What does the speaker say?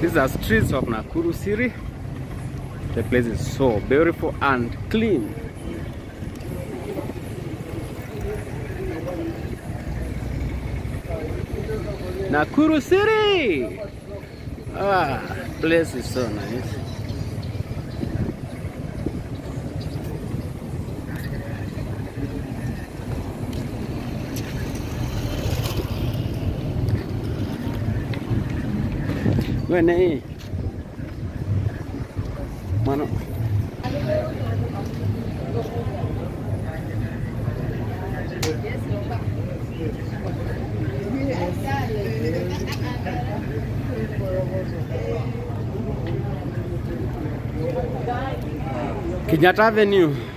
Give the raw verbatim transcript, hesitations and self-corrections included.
These are streets of Nakuru City. The place is so beautiful and clean. Nakuru City! Ah, place is so nice. Wene mano Kenyatta Avenue.